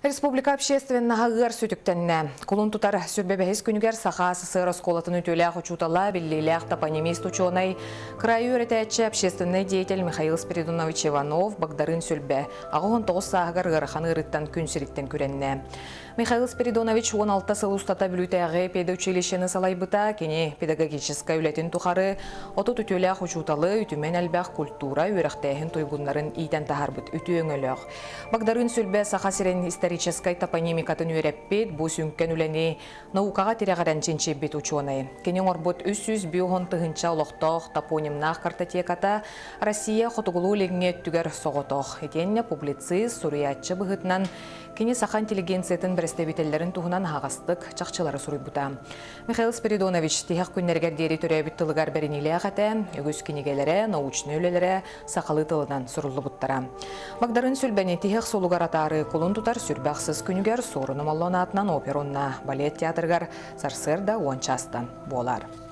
Республика общественного гыр сүтіктенне. Кулун тутар сүрбебехис күнігер сақасы сыр осколатын үтөлях учутала биллилях топонимист ученый. Краю өретәтчі общественный деятель Михаил Спиридонович Иванов багдарын сүлбе. Ағуын 9 сағығыр ғырыхан ғырыттан күн сириттен күренне. Михаил Спиридонович 16 сыл устата бүлітәғі педа училищені салайбыта, кені педагогическа үлетін тухары, отут үтөлях учуталы үтімен әлбәқ культура өріқтәйін тойгунларын ийтен тахарбыт үті өңіліғ. Багдарын сүлбе сақа сирен исторической топонимикатын үйреппет, бұ сүнкен үлені наукаға тирағаран ченчебет ученый. Кенен орбут 300 биохон тығынча олықтоқ топонимнақ картотеката Россия хотугулу легіне түгер соғытоқ. Етенне публицист, суриятчы бұғытынан кені сақа интеллигенциятын бірістебетелерін туғынан ағастық чақчылары сұрыйбыта. Михаил Спиридонович тихақ күннергер дері түрәбіт тылығар бәрінелі ағаты, өгіз кенегелері, научны өлелері сақалы тылыдан сұрылы бұттара. Багдарын сүлбәне тихақ солуғар атары құлын тұтар сүрбәқсіз күнігер сорыным аллон атынан оперонна балет театргар сарсырда ончастан болар.